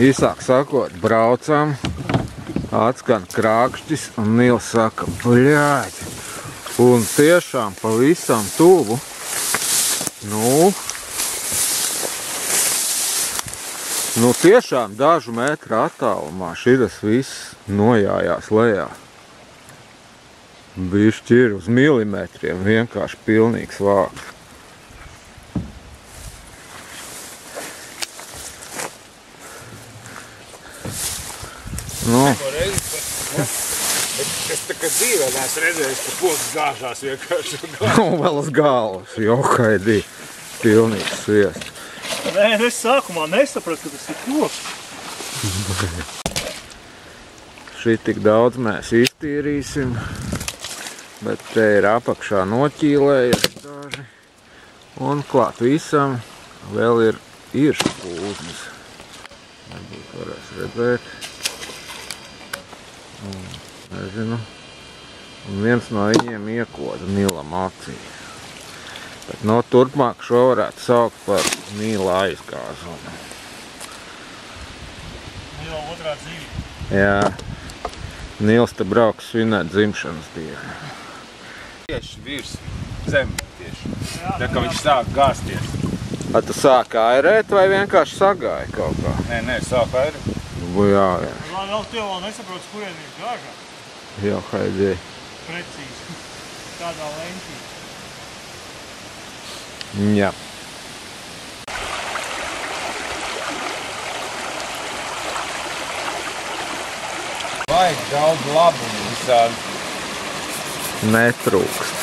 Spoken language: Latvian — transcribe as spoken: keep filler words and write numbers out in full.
Īsāk sakot, braucam, atskan krākšķis un Nils saka, bļāģ, un tiešām pavisam tuvu, nu, nu tiešām dažu metru attālumā šitas viss nojājās lejā. Bišķi ir uz milimetriem, vienkārši pilnīgs vāks. Nu. Es tā kā dzīvē neesmu redzējis, ka koks gāžās vienkārši. Nu, vēl uz galvas, johaidī, pilnīgs sviests. Nē, es sākumā nesapratu, ka tas ir koks. Šī tik daudz mēs iztīrīsim, bet te ir apakšā noķīlējas daži. Un klāt visam vēl ir iršu pūznis. Varbūt varēs redzēt. Un, nezinu. Un viens no viņiem iekoda Nilam acī. Bet no turpmāk šo varētu saukt par Nila aizgāzumu. Nila otrā dzīve. Jā. Nils te brauks svinēt dzimšanas dienu. Tieši virs zem tieši. Tā kā viņš sāk gāzties. A tu sāki airēt vai vienkārši sagāja kaut kā? Nē, nē, sāk airēt. Bu, jā, jā. Lai vēl tev vēl nesaprotas, kurien ir gāžā. Jā, haidī. Precīzi. Tādā lentī. Jā. Vajag daudz labumu visādi. Netrūkst.